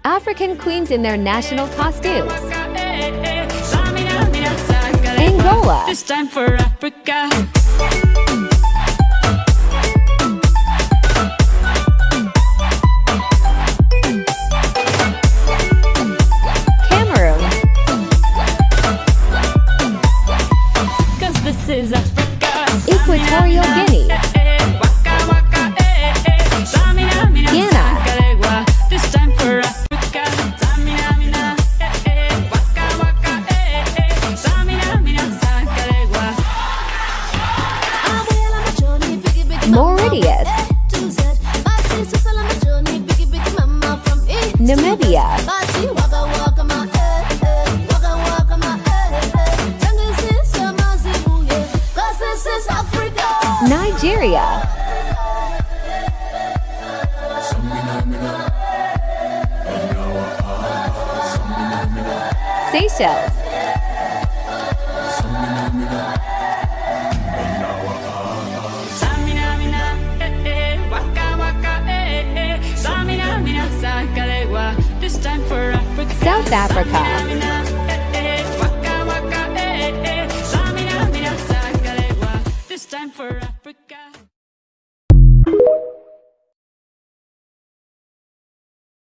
African queens in their national costumes. Angola. This time for Africa. Cameroon. 'Cause this is Africa. Equatorial Guinea. Ghana. This time for Africa. Mauritius. Namibia. Nigeria. Seychelles. This time for Africa. South Africa. This time for